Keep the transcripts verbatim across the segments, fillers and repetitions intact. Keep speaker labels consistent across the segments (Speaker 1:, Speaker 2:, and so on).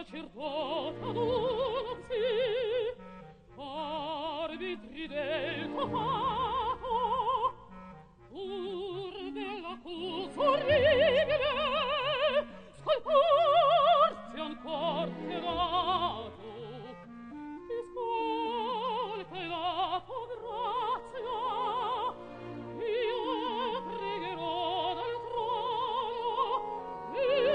Speaker 1: sacerdote ad uno sì, arbitri del tuo fato, pur dell'accusa orribile, scolporsi ancor chiamato, discolpa la tua grazia, io pregherò dal trono,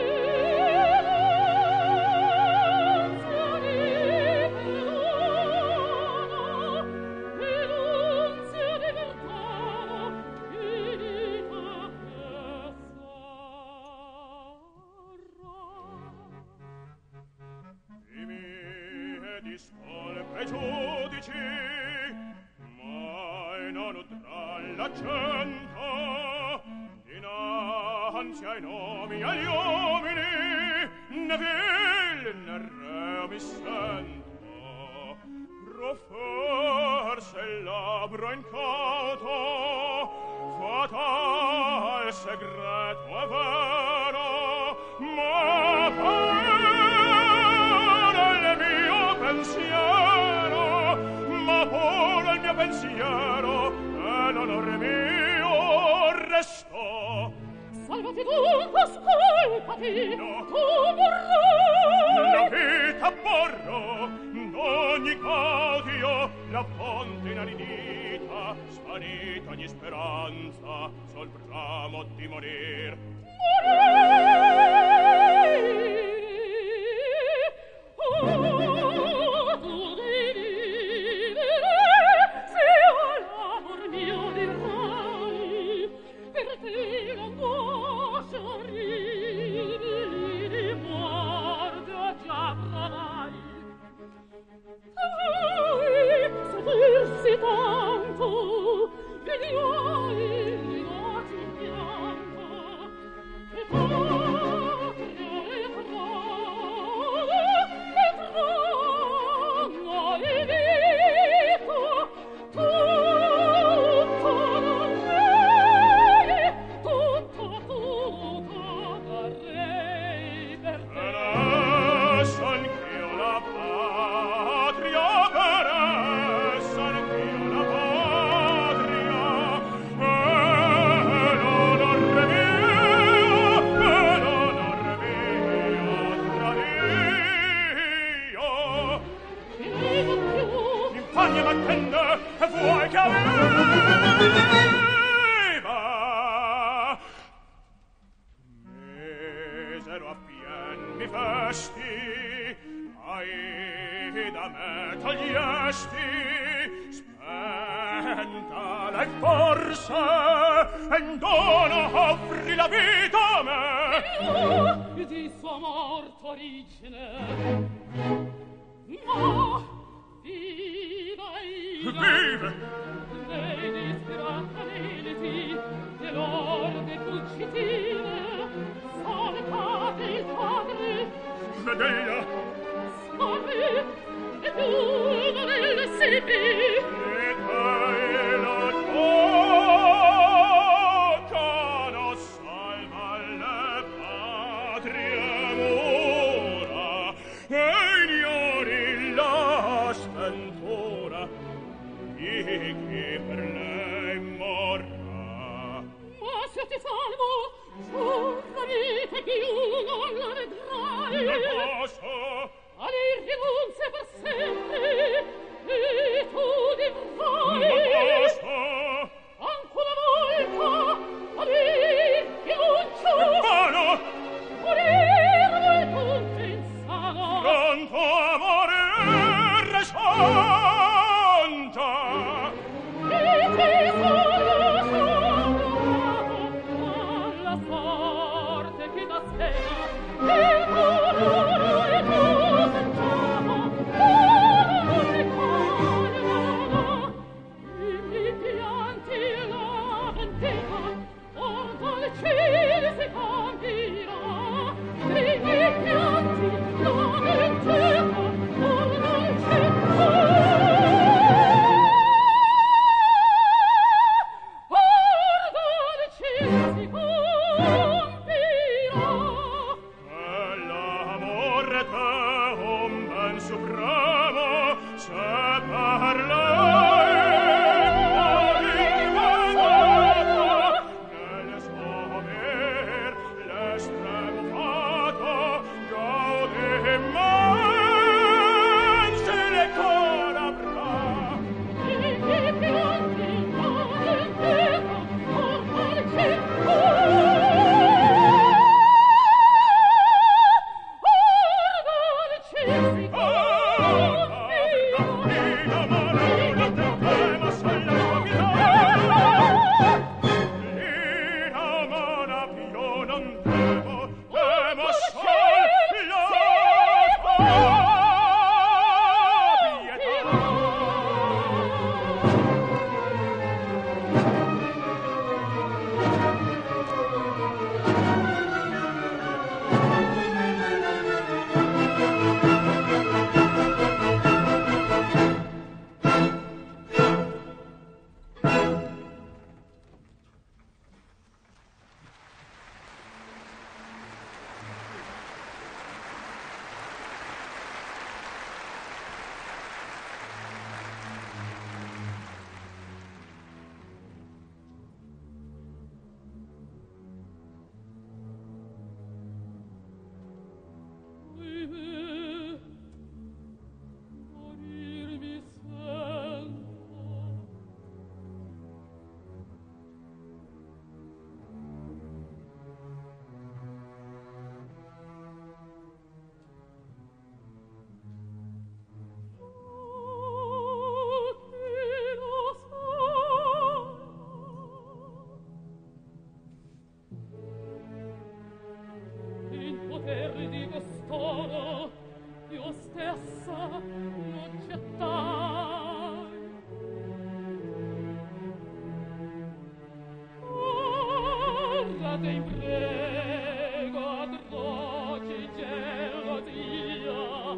Speaker 2: discolpe giudici, mai non udran l'accento dinanzi ai nomi agli uomini, né vil né re mi sento, proferse il labbro incauto, fatal segreto è vero, ma pensiero, ma pure il mio pensiero e l'onore mio restò.
Speaker 1: Salvati dunque, ascoltati,
Speaker 2: no.
Speaker 1: Tu morrai.
Speaker 2: La vita borro, d'ogni caudio, la fonte inaridita, svanita ogni speranza, sol bramo di morir.
Speaker 1: Morire! Oh, tu devi vivere, se all'amor mio dirai, per te l'angoscia orribile di morte già provai. Vuoi soffrirsi tanto, vediai rinati in pianto, che patria e trono, e trono e vita, tutto darrei, tutto, tutto darrei per te.
Speaker 2: Adesso anch'io la patria, adesso anch'io la patria, e l'onore mio, e l'onore mio tradio. Infamia m'attende, e vuoi che aveva? Misero appien mi festi, ai da me togliesti, spenta lei forse, e in dono offri la vita a me.
Speaker 1: Io di sua morte origine, ma viva io.
Speaker 2: Vive!
Speaker 1: Lei disperata neliti, dell'orde fuggitine, salvate il padre,
Speaker 2: Vedella!
Speaker 1: scorri, e tu non le sepi.
Speaker 2: E te la toccano, salva le patrie mura, e ignori la sventura di chi per lei morrà.
Speaker 1: Ma se ti salvo, giurami che più non la vedrai.
Speaker 2: Non posso!
Speaker 1: A lei rinunzia per sempre, e tu
Speaker 2: Non
Speaker 1: divrai.
Speaker 2: posso!
Speaker 1: Anche una volta, a lei rinuncio.
Speaker 2: Vano!
Speaker 1: Morir vuoi tu insano.
Speaker 2: Pronto a morire santa!
Speaker 1: E ti sono salvato alla sorte che da sera il coloro e tu sentiamo ora non ricorda i miei pianti e la vendetta or dal cielo si cambierà i miei pianti la vendetta or dal cielo
Speaker 2: un ben supremo se per lei nelle sue ver l'estremo fato gaude man se le cor avrà
Speaker 1: e che pianti male terra ormai c'è di costoro io stessa non gettai ora te prego atroci gelosia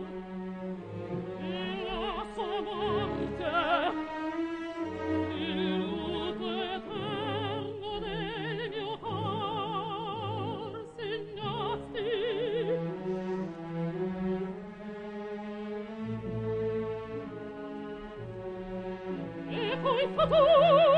Speaker 1: la sua morte il luto eterno del mio cor segnasti e poi fatto